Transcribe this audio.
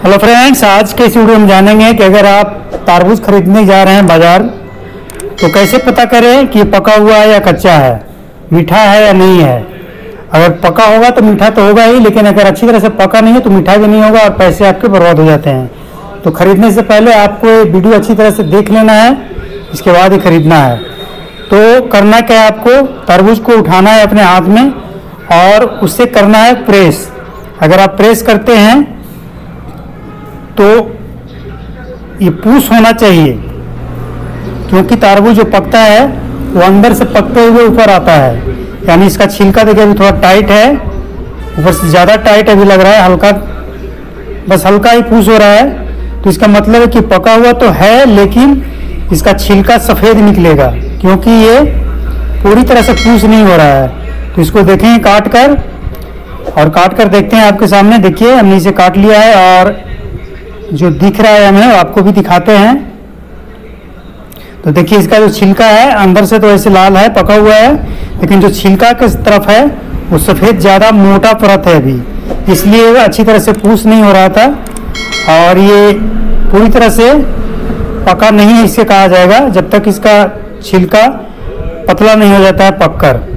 Hello friends, आज के इस वीडियो में जानेंगे कि अगर आप तरबूज खरीदने जा रहे हैं बाजार तो कैसे पता करें कि पका हुआ है या कच्चा है, मीठा है या नहीं है। अगर पका होगा तो मीठा तो होगा ही, लेकिन अगर अच्छी तरह से पका नहीं है तो मीठा भी नहीं होगा और पैसे आपके बर्बाद हो जाते हैं। तो खरीदने से पहले आपको ये वीडियो अच्छी तरह से देख लेना है, इसके बाद ही खरीदना है। तो करना क्या है, आपको तरबूज को उठाना है अपने हाथ में और उससे करना है प्रेस। अगर आप प्रेस करते हैं तो ये पूछ होना चाहिए, क्योंकि तरबूज जो पकता है वो अंदर से पकते हुए ऊपर आता है। यानी इसका छिलका देखिए अभी थोड़ा टाइट है, ऊपर से ज़्यादा टाइट अभी लग रहा है, हल्का बस हल्का ही पूछ हो रहा है। तो इसका मतलब है कि पका हुआ तो है, लेकिन इसका छिलका सफ़ेद निकलेगा, क्योंकि ये पूरी तरह से पूछ नहीं हो रहा है। तो इसको देखें काट कर, और काट कर देखते हैं आपके सामने। देखिए हमने इसे काट लिया है और जो दिख रहा है हमें आपको भी दिखाते हैं। तो देखिए इसका जो छिलका है अंदर से तो ऐसे लाल है, पका हुआ है, लेकिन जो छिलका की तरफ है वो सफ़ेद ज़्यादा मोटा परत है अभी, इसलिए अच्छी तरह से पूछ नहीं हो रहा था। और ये पूरी तरह से पका नहीं है इसे कहा जाएगा, जब तक इसका छिलका पतला नहीं हो जाता है पककर।